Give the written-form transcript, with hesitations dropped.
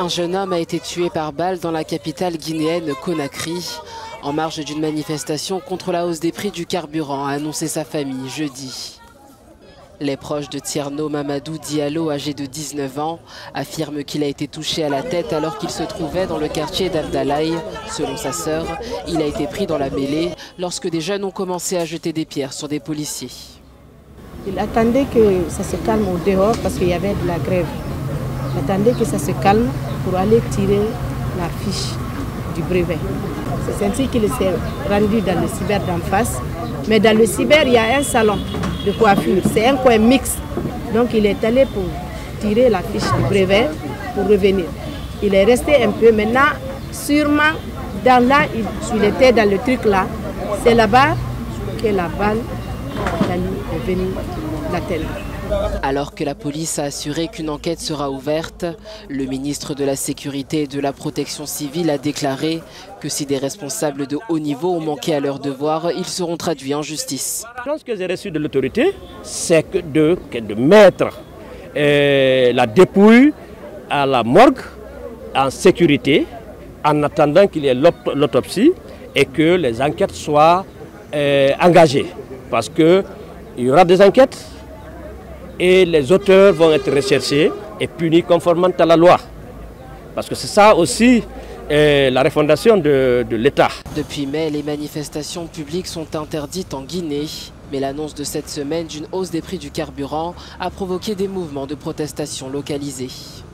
Un jeune homme a été tué par balle dans la capitale guinéenne Conakry, en marge d'une manifestation contre la hausse des prix du carburant, a annoncé sa famille jeudi. Les proches de Tierno Mamadou Diallo, âgé de 19 ans, affirment qu'il a été touché à la tête alors qu'il se trouvait dans le quartier d'Abdalaï. Selon sa sœur, il a été pris dans la mêlée lorsque des jeunes ont commencé à jeter des pierres sur des policiers. Il attendait que ça se calme au dehors parce qu'il y avait de la grève. Il attendait que ça se calme pour aller tirer la fiche du brevet. C'est ainsi qu'il s'est rendu dans le cyber d'en face. Mais dans le cyber, il y a un salon de coiffure. C'est un coin mixte. Donc il est allé pour tirer la fiche du brevet pour revenir. Il est resté un peu. Maintenant, sûrement, il était dans le truc là. C'est là-bas que la balle est venue l'atteindre. Alors que la police a assuré qu'une enquête sera ouverte, le ministre de la Sécurité et de la Protection civile a déclaré que si des responsables de haut niveau ont manqué à leur devoir, ils seront traduits en justice. Ce que j'ai reçu de l'autorité, c'est de mettre la dépouille à la morgue en sécurité, en attendant qu'il y ait l'autopsie et que les enquêtes soient engagées. Parce qu'il y aura des enquêtes et les auteurs vont être recherchés et punis conformément à la loi. Parce que c'est ça aussi la refondation de l'État. Depuis mai, les manifestations publiques sont interdites en Guinée. Mais l'annonce de cette semaine d'une hausse des prix du carburant a provoqué des mouvements de protestation localisés.